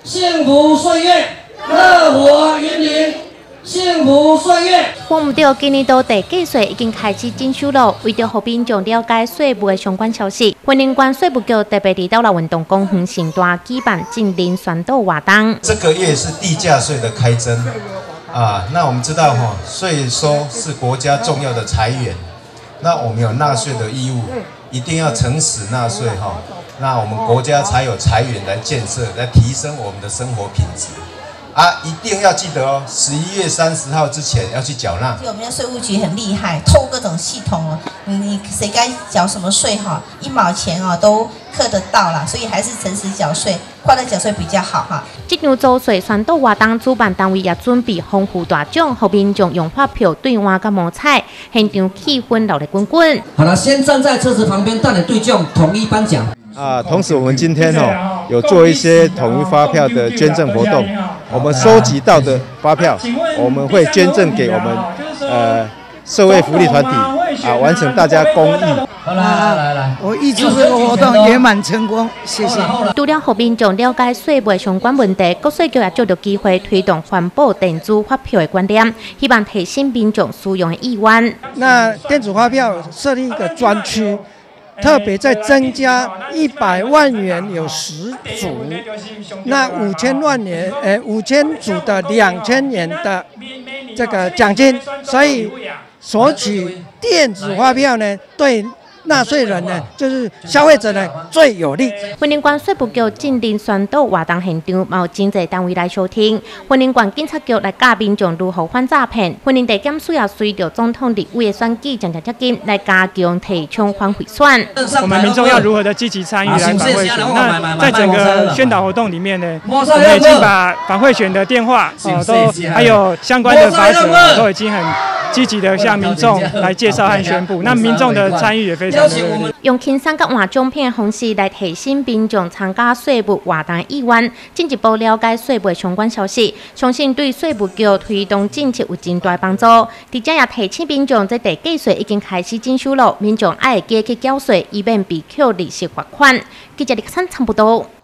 幸福岁月，乐活云林。 幸福岁月。 估唔到今年度地计税已经开始征收了。为着互民众了解税务的相关消息，云林县税务局特别伫到了运动公园盛大举办近邻宣导活动。 这个月是地价税的开征啊，那我们知道税收是国家重要的财源，那我们有纳税的义务，一定要诚实纳税那我们国家才有财源来建设，来提升我们的生活品质。 一定要记得哦，11月30号之前要去缴纳。 我们的税务局很厉害，透各种系统哦，你谁该缴什么税1毛钱都课得到啦，所以还是诚实缴税，快乐缴税比较好哈。 这场租税宣导活动，主办单位也准备丰富大奖，让民众用发票兑换甲摸彩，现场气氛闹得滚滚。 好了，先站在车子旁边，等你对奖统一颁奖。 同时我们今天有做一些统一发票的捐赠活动，我们收集到的发票，我们会捐赠给我们社会福利团体完成大家公益。 来，我预祝这个活动圆满成功，谢谢。 除了让民众了解税务相关问题，国税局也借着机会推动环保电子发票的观念，希望提升民众使用的意愿。 那电子发票设立一个专区。 特别再增加100万元有10组，那5000组的2000元的这个奖金，所以索取电子发票呢，对纳税人呢，就是消费者呢最有利。 云林县税务局近邻宣导活动现场，有真侪单位来收听。云林县警察局来教民众如何反诈骗。云林地检署也随着总统立委的选举降接近，来加强提倡反贿选。 我们民众要如何的积极参与来反贿选？那在整个宣导活动里面呢，我们已经把反贿选的电话都还有相关的法则都已经很积极的向民众来介绍和宣布。那民众的参与也非常的热烈。 用轻松甲换奖品的方式来提升民众参加税务活动的意愿，进一步了解税务的相关消息，相信对税务局推动政策有真大帮助。而且也提醒民众，这地计税已经开始征收了，民众爱记去缴税，以免被扣利息罚款。记者李克山参报道。